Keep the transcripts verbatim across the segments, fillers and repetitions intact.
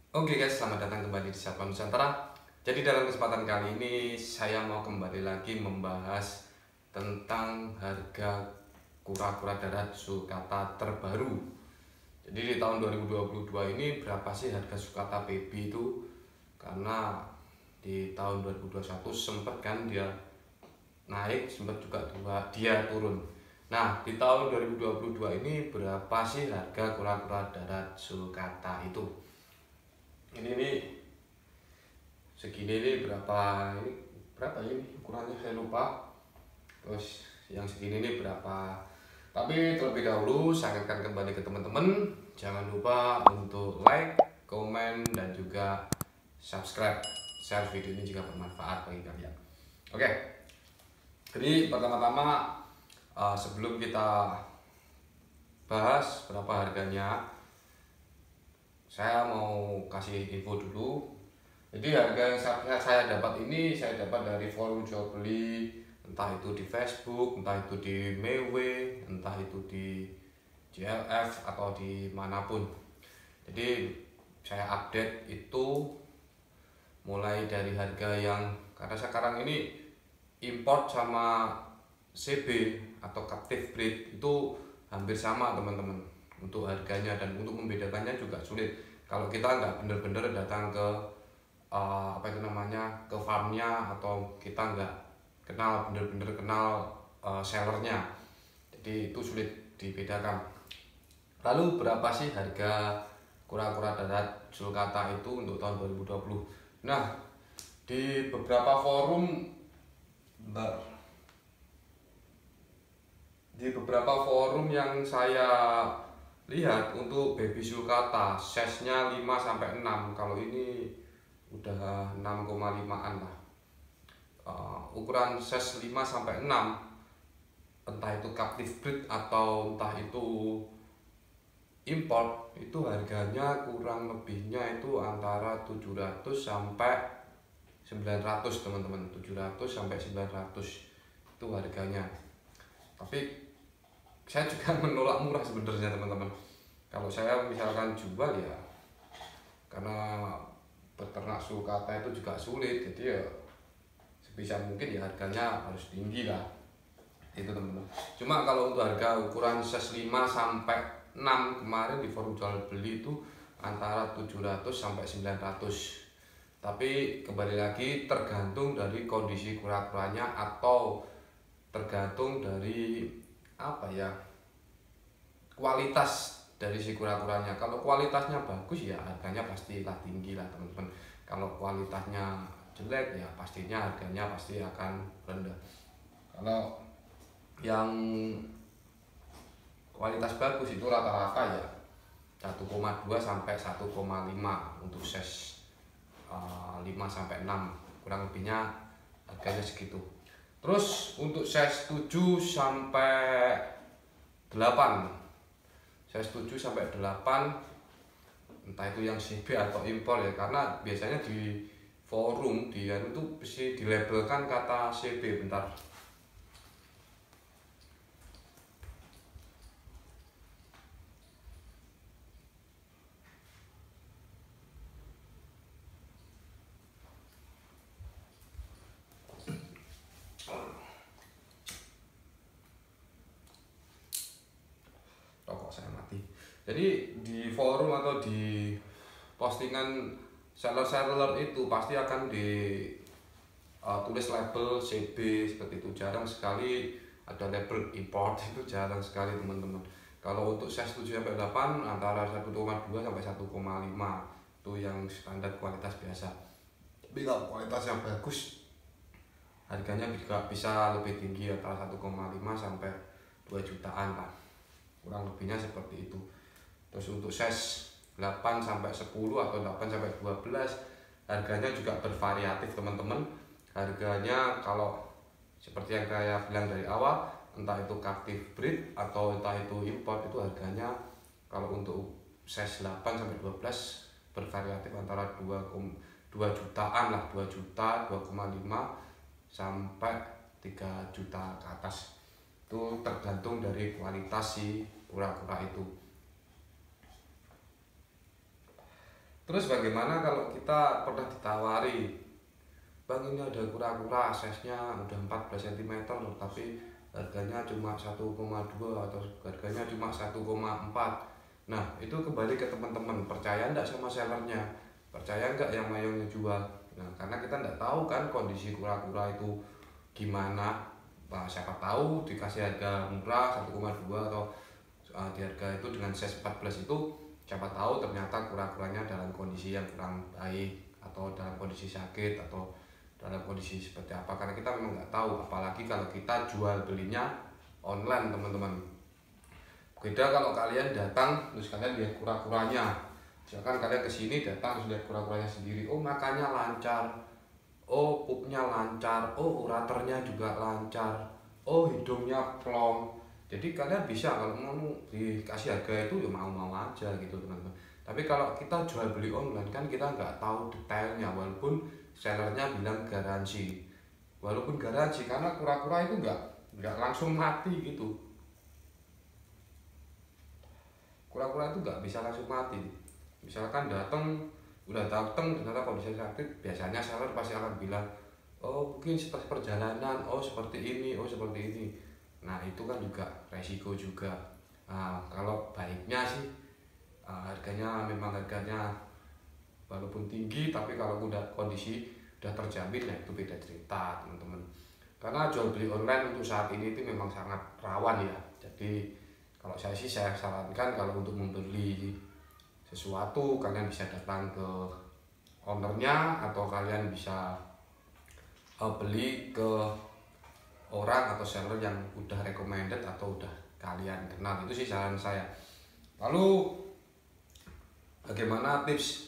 Oke guys, selamat datang kembali di Satwa Nusantara. Jadi dalam kesempatan kali ini saya mau kembali lagi membahas tentang harga kura-kura darat sulcata terbaru. Jadi di tahun dua ribu dua puluh dua ini berapa sih harga sulcata baby itu? Karena di tahun dua ribu dua puluh satu sempat kan dia naik, sempat juga dia turun. Nah, di tahun dua ribu dua puluh dua ini berapa sih harga kura-kura darat sulcata itu? Ini nih segini nih berapa ini berapa ini ukurannya saya lupa. Terus yang segini nih berapa. Tapi terlebih dahulu saya akan kembali ke teman-teman, jangan lupa untuk like, komen, dan juga subscribe, share video ini jika bermanfaat bagi kalian. Oke, jadi pertama-tama uh, sebelum kita bahas berapa harganya, saya mau kasih info dulu. Jadi harga yang saya dapat ini saya dapat dari forum jual beli, entah itu di Facebook, entah itu di Mewe, entah itu di J L F atau di manapun. Jadi saya update itu mulai dari harga yang, karena sekarang ini import sama C B atau captive breed itu hampir sama teman-teman untuk harganya, dan untuk membedakannya juga sulit kalau kita nggak bener-bener datang ke uh, apa itu namanya ke farmnya, atau kita nggak kenal bener-bener kenal uh, sellernya. Jadi itu sulit dibedakan. Lalu berapa sih harga kura-kura darat sulcata itu untuk tahun dua ribu dua puluh? Nah, di beberapa forum di beberapa forum yang saya lihat untuk baby sulcata size-nya lima sampai enam, kalau ini udah enam koma lima-an lah. Uh, ukuran size lima sampai enam, entah itu captive breed atau entah itu import, itu harganya kurang lebihnya itu antara tujuh ratus sampai sembilan ratus teman-teman. tujuh ratus sampai sembilan ratus itu harganya. Tapi saya juga menolak murah sebenarnya teman-teman. Kalau saya misalkan jual ya, karena peternak sulcata itu juga sulit, jadi ya sebisa mungkin ya harganya harus tinggi lah itu teman-teman. Cuma kalau untuk harga ukuran size lima sampai enam kemarin di forum jual beli itu antara tujuh ratus sampai sembilan ratus. Tapi kembali lagi tergantung dari kondisi kura-kuranya atau tergantung dari apa ya, kualitas dari si kura-kuranya. Kalau kualitasnya bagus ya harganya pastilah tinggi lah teman-teman. Kalau kualitasnya jelek ya pastinya harganya pasti akan rendah. Kalau yang kualitas bagus itu rata-rata ya satu koma dua sampai satu koma lima untuk size uh, lima sampai enam, kurang lebihnya harganya segitu. Terus untuk size tujuh sampai delapan, size tujuh sampai delapan entah itu yang C B atau impor ya, karena biasanya di forum dia itu bisa dilabelkan kata C B. Bentar. Rokok saya mati. Jadi di forum atau di postingan seller-seller itu pasti akan di uh, tulis label C B seperti itu. Jarang sekali ada label import, itu jarang sekali teman-teman. Kalau untuk size tujuh sampai delapan antara satu koma dua sampai satu koma lima itu yang standar kualitas biasa. Tapi kalau kualitas yang bagus harganya juga bisa lebih tinggi, antara satu koma lima sampai dua jutaan lah. Kurang lebihnya seperti itu. Terus untuk size delapan sampai sepuluh atau delapan sampai dua belas harganya juga bervariatif teman-teman. Harganya kalau seperti yang saya bilang dari awal, entah itu captive breed atau entah itu import, itu harganya kalau untuk size delapan sampai dua belas bervariatif antara dua jutaan lah, dua juta, dua koma lima sampai tiga juta ke atas. Itu tergantung dari kualitas si kura-kura itu. Terus bagaimana kalau kita pernah ditawari, bang ini ada kura-kura size-nya udah empat belas sentimeter tapi harganya cuma satu koma dua atau harganya cuma satu koma empat. Nah itu kembali ke teman-teman, percaya enggak sama sellernya, percaya enggak yang mayong jual. Nah karena kita enggak tahu kan kondisi kura-kura itu gimana. Nah, siapa tahu dikasih harga murah satu koma dua atau uh, di harga itu dengan size empat belas itu, siapa tahu ternyata kura-kuranya dalam kondisi yang kurang baik atau dalam kondisi sakit atau dalam kondisi seperti apa, karena kita memang nggak tahu, apalagi kalau kita jual belinya online teman-teman. Beda kalau kalian datang terus kalian lihat kura-kuranya, misalkan kalian kesini datang terus lihat kura-kuranya sendiri, oh makannya lancar, oh pupnya lancar, oh uraternya juga lancar, oh hidungnya plong. Jadi kalian bisa kalau mau dikasih harga itu ya mau-mau aja gitu teman-teman. Tapi kalau kita jual beli online kan kita nggak tahu detailnya, walaupun sellernya bilang garansi, walaupun garansi karena kura-kura itu nggak nggak langsung mati gitu. Kura-kura itu nggak bisa langsung mati. Misalkan datang udah datang ternyata kondisi sakit, biasanya seller pasti akan bilang, oh mungkin setelah perjalanan, oh seperti ini, oh seperti ini. Nah itu kan juga resiko juga. Nah, kalau baiknya sih uh, harganya memang harganya walaupun tinggi, tapi kalau udah kondisi udah terjamin, ya itu beda cerita teman-teman. Karena jual beli online untuk saat ini itu memang sangat rawan ya. Jadi kalau saya sih saya sarankan kalau untuk membeli sesuatu kalian bisa datang ke ownernya atau kalian bisa uh, beli ke orang atau seller yang udah recommended atau udah kalian kenal. Itu sih saran saya. Lalu bagaimana tips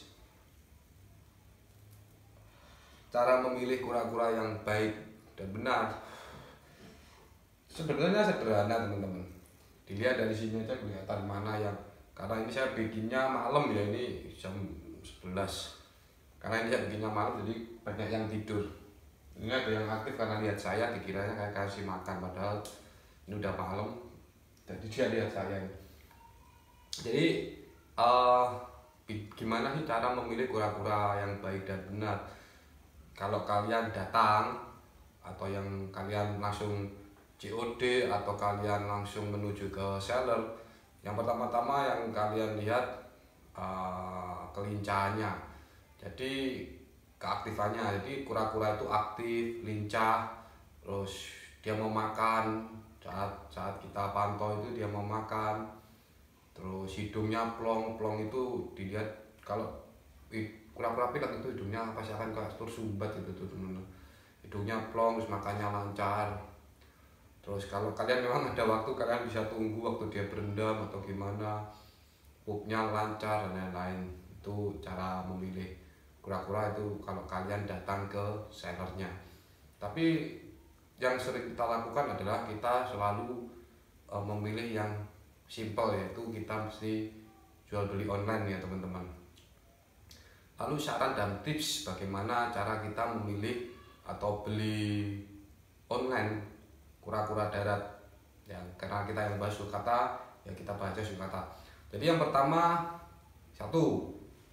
cara memilih kura-kura yang baik dan benar? Sebenarnya sederhana teman-teman, dilihat dari sini aja kelihatan mana yang, karena ini saya bikinnya malam ya, ini jam sebelas, karena ini saya bikinnya malam jadi banyak yang tidur. Ini ada yang aktif karena lihat saya, dikiranya kayak kasih makan, padahal ini udah malam jadi dia lihat saya. Jadi uh, gimana sih cara memilih kura-kura yang baik dan benar? Kalau kalian datang atau yang kalian langsung C O D atau kalian langsung menuju ke seller, yang pertama-tama yang kalian lihat uh, kelincahannya, jadi keaktifannya. Jadi kura-kura itu aktif, lincah, terus dia mau makan, saat saat kita pantau itu dia mau makan, terus hidungnya plong. Plong itu dilihat, kalau kura-kura pilek itu hidungnya pasti akan kayak tersumbat gitu tuh teman-teman. Hidungnya plong, terus makannya lancar. Terus kalau kalian memang ada waktu, kalian bisa tunggu waktu dia berendam atau gimana, pupnya lancar dan lain-lain. Itu cara memilih kura-kura itu kalau kalian datang ke sellernya. Tapi yang sering kita lakukan adalah kita selalu uh, memilih yang simple, yaitu kita mesti jual beli online ya teman-teman. Lalu saran dan tips bagaimana cara kita memilih atau beli online kura-kura darat ya, karena kita yang bahas sulcata ya kita baca sulcata. Jadi yang pertama, satu,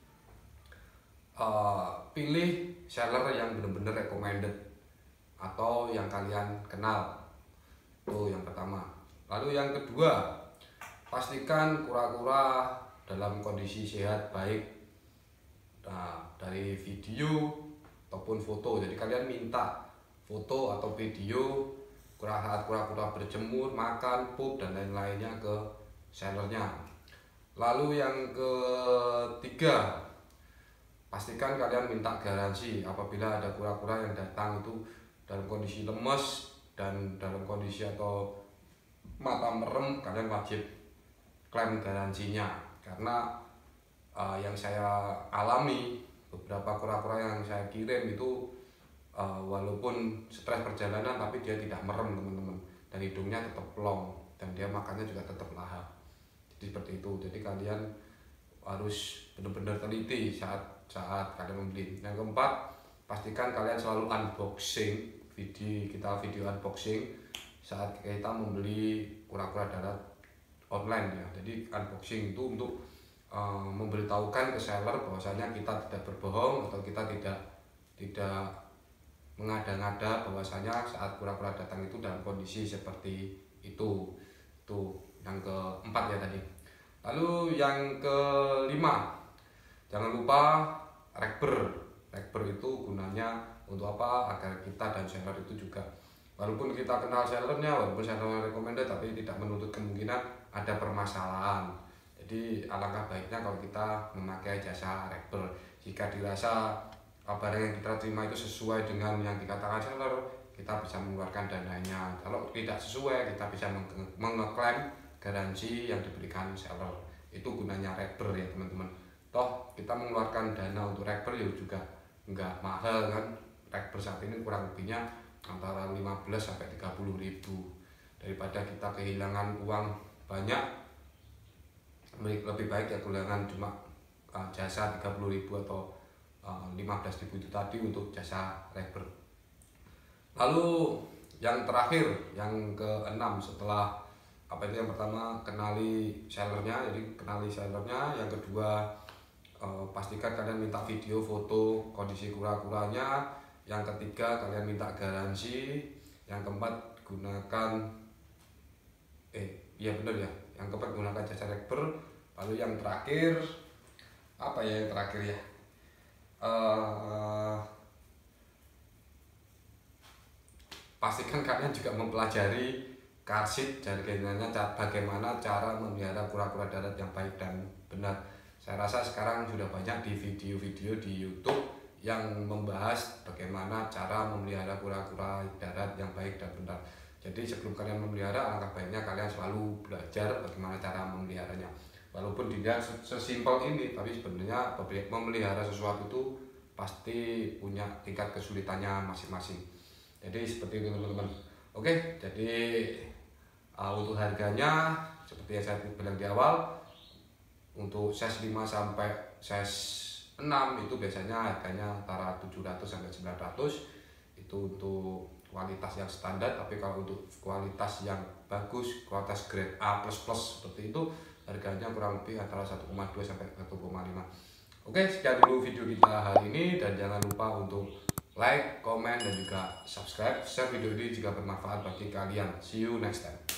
uh, pilih seller yang benar-benar recommended atau yang kalian kenal. Itu yang pertama. Lalu yang kedua, pastikan kura-kura dalam kondisi sehat baik. Nah, dari video ataupun foto. Jadi kalian minta foto atau video saat kura-kura berjemur, makan, pup dan lain-lainnya ke sellernya. Lalu yang ketiga, pastikan kalian minta garansi apabila ada kura-kura yang datang itu dalam kondisi lemes dan dalam kondisi atau mata merem, kalian wajib klaim garansinya. Karena uh, yang saya alami, beberapa kura-kura yang saya kirim itu uh, walaupun stres perjalanan tapi dia tidak merem teman-teman, dan hidungnya tetap plong dan dia makannya juga tetap lahap. Jadi seperti itu. Jadi kalian harus benar-benar teliti saat saat kalian membeli. Yang keempat, pastikan kalian selalu unboxing video kita video unboxing saat kita membeli kura-kura darat online ya. Jadi unboxing itu untuk uh, memberitahukan ke seller bahwasanya kita tidak berbohong atau kita tidak tidak mengada-ngada bahwasanya saat kura-kura datang itu dalam kondisi seperti itu. Tuh yang keempat ya tadi. Lalu yang kelima, jangan lupa rekber. Rekber itu gunanya untuk apa? Agar kita dan seller itu juga, walaupun kita kenal sellernya, walaupun seller recommended, tapi tidak menuntut kemungkinan ada permasalahan. Jadi alangkah baiknya kalau kita memakai jasa rekber. Jika dirasa barang yang kita terima itu sesuai dengan yang dikatakan seller, kita bisa mengeluarkan dananya. Kalau tidak sesuai, kita bisa mengeklaim garansi yang diberikan seller. Itu gunanya rekber ya teman-teman. Toh kita mengeluarkan dana untuk rekber ya juga nggak mahal kan. Rekber saat ini kurang lebihnya antara lima belas sampai tiga puluh ribu. Daripada kita kehilangan uang banyak, lebih baik ya kehilangan cuma uh, jasa tiga puluh ribu atau uh, lima belas ribu itu tadi untuk jasa rekber. Lalu yang terakhir, yang keenam, setelah apa itu, yang pertama kenali sellernya, jadi kenali sellernya. Yang kedua, uh, pastikan kalian minta video foto kondisi kura-kuranya. Yang ketiga, kalian minta garansi. Yang keempat, gunakan eh iya bener ya yang keempat gunakan jasa rekber. Lalu yang terakhir apa ya yang terakhir ya uh, pastikan kalian juga mempelajari karsit dan bagaimana cara memelihara kura-kura darat yang baik dan benar. Saya rasa sekarang sudah banyak di video-video di YouTube yang membahas bagaimana cara memelihara kura-kura darat yang baik dan benar. Jadi sebelum kalian memelihara, alangkah baiknya kalian selalu belajar bagaimana cara memeliharanya. Walaupun tidak sesimpel ini, tapi sebenarnya memelihara sesuatu itu pasti punya tingkat kesulitannya masing-masing. Jadi seperti itu teman-teman. Oke, jadi uh, untuk harganya seperti yang saya bilang di awal, untuk size lima sampai size enam itu biasanya harganya antara tujuh ratus sampai sembilan ratus. Itu untuk kualitas yang standar, tapi kalau untuk kualitas yang bagus, kualitas grade A plus plus seperti itu, harganya kurang lebih antara satu koma dua sampai satu koma lima. Oke, sekian dulu video kita hari ini, dan jangan lupa untuk like, komen, dan juga subscribe. Share video ini jika bermanfaat bagi kalian. See you next time.